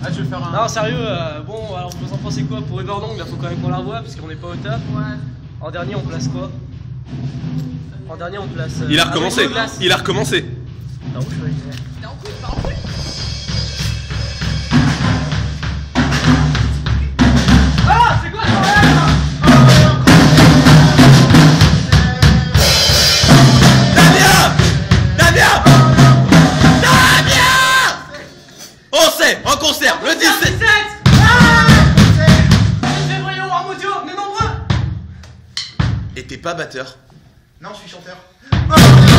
Ah, je vais faire un. Non, sérieux, bon, alors vous en pensez quoi? Pour Everdong, il faut quand même qu'on la revoie parce qu'on n'est pas au top. Ouais. En dernier, on place quoi? En dernier, on place. Il a recommencé. Il a recommencé. Non, je suis arrivé. T'es en couille, pas en couille. Ah, c'est quoi ce problème? Damien! On sait, en concert, le 17 février au Armodio, on est nombreux! Et t'es pas batteur? Non, je suis chanteur.